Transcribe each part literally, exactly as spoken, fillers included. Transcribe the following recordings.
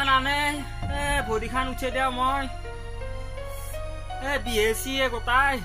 নানে এ ভৰিখান উঠে দিয়া মই এ বিহেচি এ গোটাই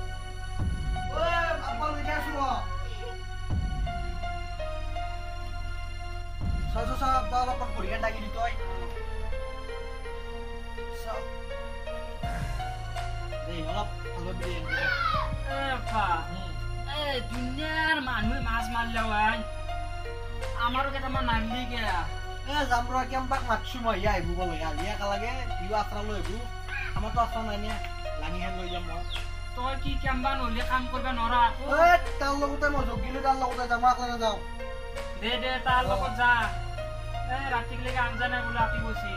দুনিয়াৰ মানুহে মাছ মাৰিলে আমাৰো কেইটামান নামিলি গেয়া যাম ৰ কেম্পাক মাতছো মই ইয়া আহিব বোলে ইয়া একেলগে ইও আশ্ৰা লৈ আহিব আমাৰতো আশ্ৰা নাই নে লাঙিখন লৈ যাম মই তই কি কেম্বা নহলে কাম কৰিব নোৱাৰা তাৰ লগতে মই জগিলো তাৰ লগতে যাম আকলে নাযাওঁ দে দে তাৰ লগত যা এই ৰাতিলৈকে আঞ্জা নাই বোলে ৰাতি বসি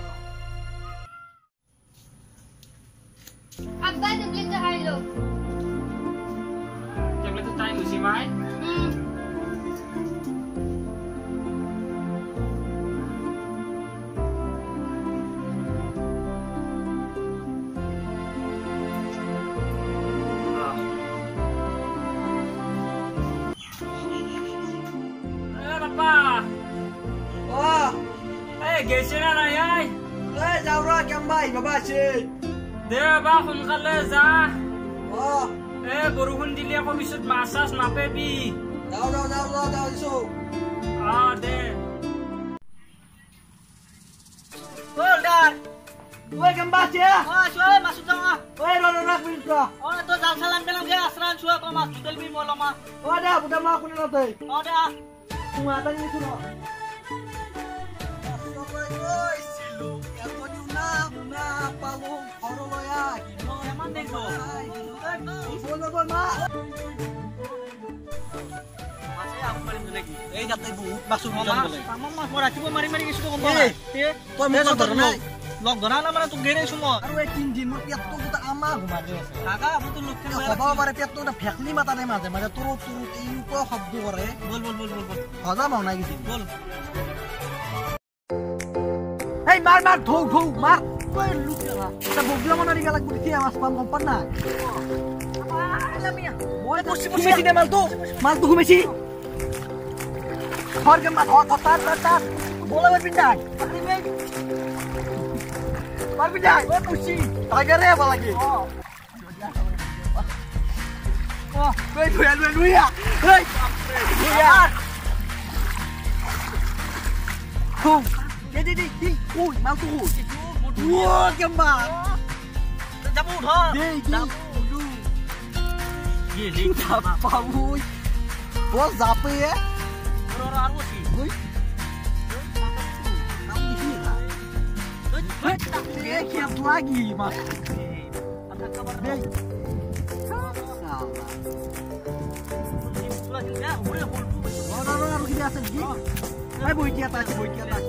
আব্বা টেবলেট খাই লো টেবলেট টাইম হৈছে মাই হুম গেছে না নাই আই এই যাও ৰ কেম্বা আহি বাবা আছে দে বা সোনকালে যা অ এ বৰষুণ দিলে আকৌ পিছত মাছ চাছ নাপাবি যাও যাও যাও যাও যাও দিছো আ দে বল দার ওই কেম্বা আছে আ চলে মাছ যাও ওই ৰ ৰ রাখ মিনিট ৰ ও তো জাল সালাম পেলাম গে আসরা ছুয়া কো মাছ তুলবি বি মলমা ও দে বুটা মা কোনে নতে ও দে তুমি আটা নিছো ৰ এই যাতে বহুত বাসু বুজন বলে মামা মাছ রাখিব মারি মারি কিছু কম এই তই মোক ধৰ নাই লগ ধৰা না মানে তোক গেৰেছো মই আৰু এই তিন দিন মোৰ পেটটো গোটা আমা ঘুমাই আছে কাকা আপু তো লোক হ'ব পাৰে পেটটো এটা ফেকলি মাতা নাই মাজে মাজে তোৰ তোৰ ইনকো শব্দ কৰে বল বল বল বল বল হজা মাও নাই কিছু বল এই মার মার ধৌ ধৌ মার কই লুকেলা তা বগলা মনারি গেলা গুটি আওয়াজ পাম কম না মই বসি বসি দে মাল তো মাল তো ঘুমেছি ঘর কে মাল হত তার তার তার বলা বে পিটাই পার পিটাই ও বসি টাইগারে বালাগে ও ও কই ধুয়া ধুয়া ধুয়া এই ধুয়া খুব দে দে দে ওই মাল তো ও কেম্বা যাবো ধর দে যাবো দু ये ले পাউই ও যাপে এ और और ওসি ওই নাম দেখি না এ কি লাগি মা আধা খবর দে সালা সুলা যা ওরে বলবো ও না না রুকি আছে কি এই বইটিয়া আছে বইটিয়া আছে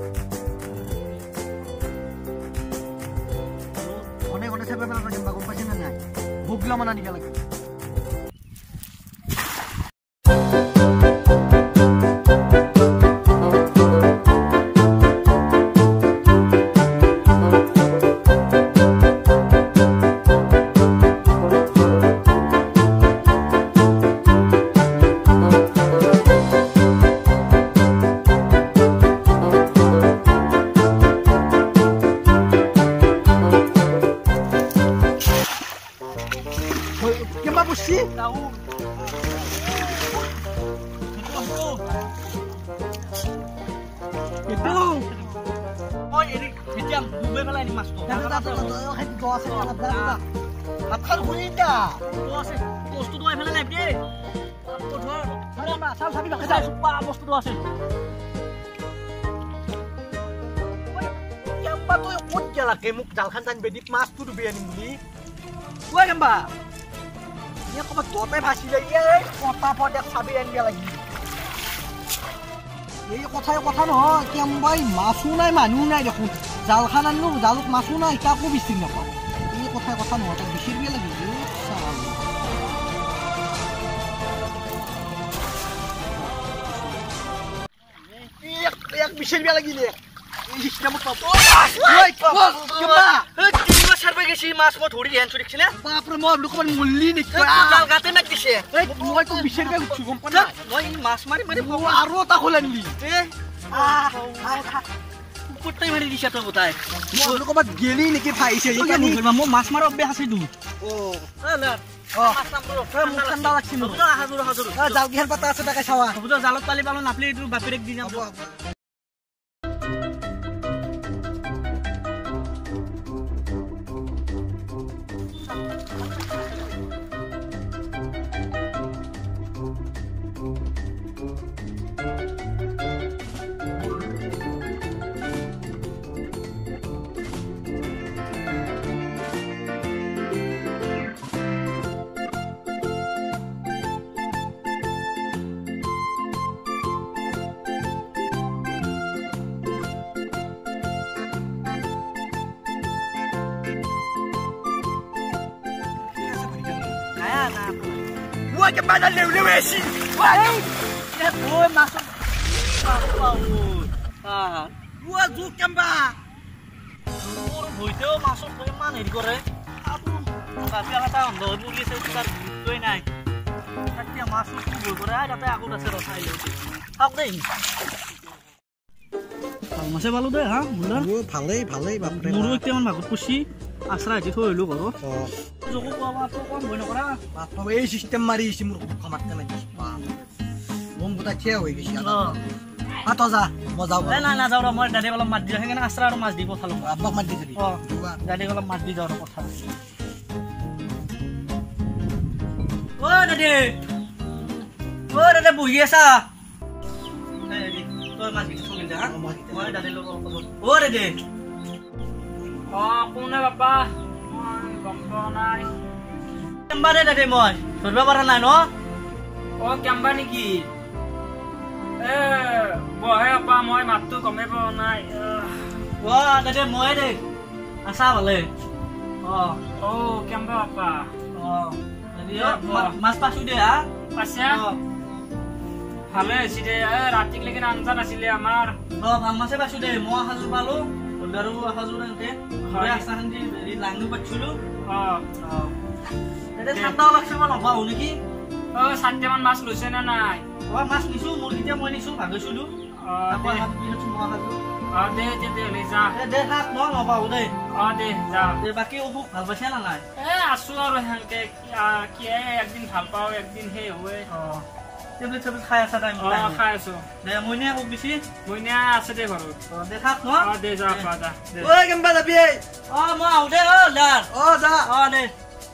অনেক অনেক সেবে বেলা কেম্বা কোন পাছে না নাই বুগলা মানা নিগা লাগে কেম্বা বসি tahu itu oh ini hijam dua malah ini mas tuh Jangan tak tak tak hai di bawah sana belakang. Makan kuninda. tuh sih terus tuh dua malah lagi deh tuh dua Ada Mbak, saya sabi nak kita suka bos tuh dua sih yang batu yang udah lah kemuk jalan tan bedip mas tuh dubian ini. Wah kan Mbak. Ini aku buat kota pasti lagi ya, kota podak sabian dia lagi. এই কথাই কথা নহয় কেম্বাই মাছো নাই মানুহ নাই দেখোন জালখান আনিলো জালুক মাছো নাই কাকো বিচাৰি নাপাওঁ এই কথাই কথা নহয় তাক বিচাৰিব লাগিব এক বিচাৰিব লাগিলে এই সিস্টেমত পাব ঐ কেম্বা কিবা সারবে গেছি মাছ মই ধৰি হেন চুৰিছে না বাপৰে মই লোকমান মুল্লি নেকি জাল গাতে না দিছে এই মই তো বিচাৰিব গুছি গম পা মই মাছ মাৰি মাৰি আৰু এটা খোলা নিলি এ আ পট্টাই মাৰি দিছা তই গোটাই মই ক'বাত গেলি নেকি ফাইছে এইকানি মই মাছ মাৰা অভ্যাস আছে দু ও এ লে অ মাছ নামৰো মোক ঠাণ্ডা লাগছি মোক হাজুৰ হাজুৰ জাল কিখান পাতা আছে তাকে চাৱা হ'ব জালত পালি পালো নাপলি এইটো বাপেৰেক দি যাম Wah, kemana lew-lew esi? Wah, ya boy masuk masuk ah wah zukem ba. Tur boyto masuk ke mana ini kore? Aduh, tapi aku tahu ndo muli saya sekitar tuh naik. Tapi yang masuk tuh kore ada tapi aku udah selesai lagi. Aku deh. Kalau masih balu deh, ha? Bener? Gue ভালেই ভালেই বাপৰে Muru itu yang bagus pusi. Asra aja tuh lu koro. Oh. Joko bawa apa kon bono kora? Apa এই system মারি ইসি মুর কমাত কেনে দিস বাপ মন গুটা ছে হই গেছি Oh. আতো যা মজা Eh nah nah jauh mau dari kalau mati jangan asra harus mas di kota lu. আব্বাক মার দি দিবি Oh. Dari kalau mati jauh kota. Oh dade. Oh dade buhi asa. Eh di. Tuh mas itu sungin dah. Oh dade lu. Oh dade. Oh, কোনে বাবা মই গম পোৱা নাই Kembali dade moi. Surba barang nai no? অ কেম্বা নেকি এ বহে আপা মই মাতটো গমে পোৱা নাই Wah dade moi deh. Asa bale. Oh. অ কেম্বা আপা Oh. Jadi yo mas pas udah ya. পাছে Oh. ভালে আছিলে এ ৰাতিলৈকে আঞ্জা নাছিলে আমাৰ Oh, bang masih pas udah mau hazur balu. Baru hazur nanti. Udah asahan di di langnu baculu. অ Oh. Dede sandal langsung mana bau niki? অ চাৰিটামান মাছ লৈছে নে নাই Wah mas nisu murginya mau nisu bagus dulu. অ Aku দে akan pilih semua hazur. অ দে দে দে লৈ যা Eh deh hak no nggak bau deh. অ দে যা Deh baki ubuk hal basnya lah ngai. এ আছো আৰু হেনকে কি একদিন ভাল পাওঁ একদিন সেই হয় Oh. Tablet tablet kaya sa time. অ খাই আছো Deh mau ini aku bisi. মইনা আছে দে ঘৰত Oh deh hak no. অ দে যা আপা যা দে ওই কেমবা যাবি Oh mau deh oh dar. ও যা Oh deh.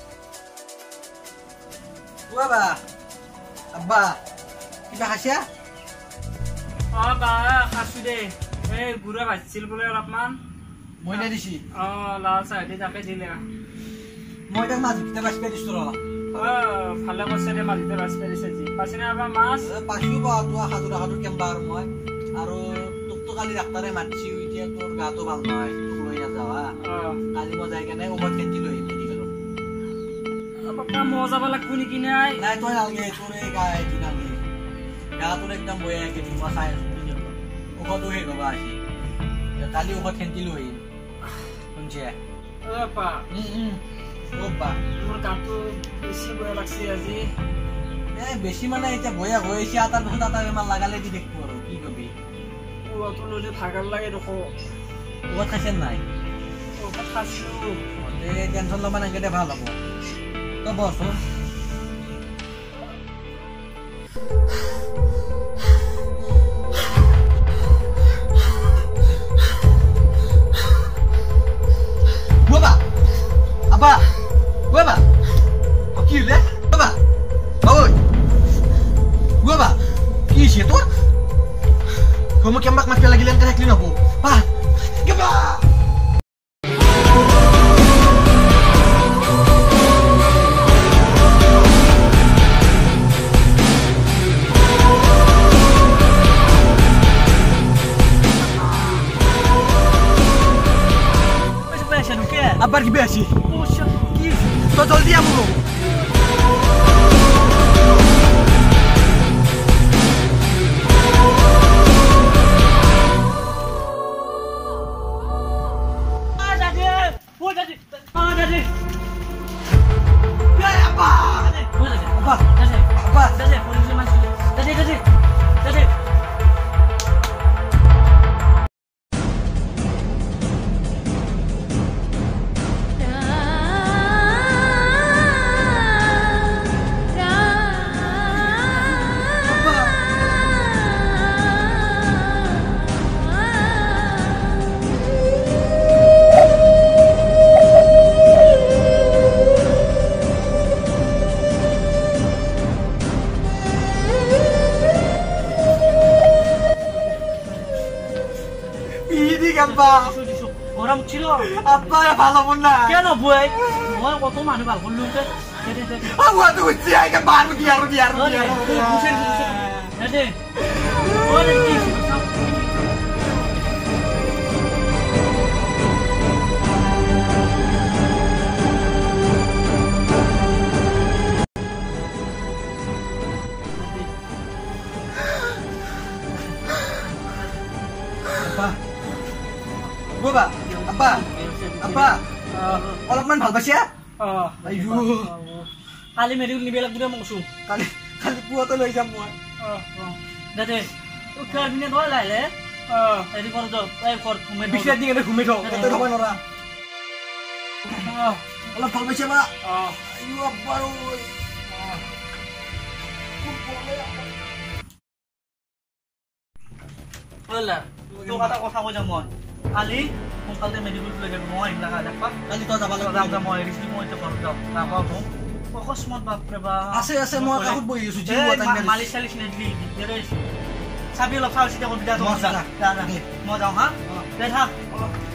বাবা আব্বা কিবা খাইছা অ বা খাইছো দে এই গুড়া ভাজিছিল বোলে অলপমান মই না দিছি অ লাল চাহ দি তাকে দিলে মই তাক মাছ কিটা বাছ কৰি দিছো ৰ অ ভালে কৈছে দে মালিতে বাছ পেৰিছে জি পাছিনে আবা মাছ পাছিও বা তোৰ হাজুৰা হাজুৰ কেম্বা আৰু মই আৰু তোক তো কালি ডাক্তাৰে মাতিছি এতিয়া তোৰ গাটো ভাল নহয় তোক লৈ নাযাৱা অ কালি মই যাই কেনে উমত কেঞ্চি লৈ মেডিকেলত পাপা মই যাব লাগব নেকি নাই নাই তই নালগে তোৰ এই গা এটি নালগে গা তোৰ একদম বয়া কেইদিন মই চাই আছো ঔষধো শেষ হ'ব আহি কালি ঔষধ খেন্তি লৈ শুনছে অ পা ৰ'বা মোৰ গাটো বেছি বেয়া লাগছে আজি এ বেছি মানে এতিয়া বয়া হৈ আহিছে আটাৰ পিছত আটা বেমাৰ লাগালে দি দেখিব আৰু কি কবি ঔষধটো ললে ভাগৰ লাগে দেখো ঔষধ খাইছে নাই ঔষধ খাইছো টেনশ্যন ল'বা নালাগে দে ভাল হ'ব তই বচোন বাবা আবা বাবা কি হলে বাবা ওই বাবা কি হইছে তোর কম কেমবাক মাছ লাগিলেন কে থাকলি নব বা গবা আবার কি বেশি কি তো জলদি আমুনো আব্বা দিছো দিছো গৰম উঠিল আব্বা ভাল হ'ব না কেন বই মই কত মানুহ ভাল করলু তে দে দে আব্বা তো উঠি আইকে মারু দি আর দি আর দি দে দে ওরে কি Abba, Abba, Abba, অলপমান ভাল পাইছা? আইও, কালি মেডিকেল নিবে লাগব মই কৈছো। কালি কালি পুৱাতে লৈ যাম মই। দে দে, ও কাল বিনে নয় লাইলে। অ, এৰি কৰ যাও, এই কৰ ঘুমে থ। বিছনা দি কেনে ঘুমে থ, তাতে থব নৰা। অ, অলপ ভাল পাইছা বা? অ, আইও আব্বা ঐ। বলা, তো কথা কথা কই যাম মই। কালি সোনকালে মেডিকেল লৈ যাব মই ইলা দেখবা কালি তই যাব যাম যাম মই ৰিসি মই তো ঘৰ যাম যাবা মোক অকস্মাত বাপৰে বা আছে আছে মই কাকত বহি আছো জি ওটা মালি মালি চালিছ নেদলি দেৰে চাবি অলপ চাল চিটা কৰি দিয়া তো মই যাওঁ হা দে থাক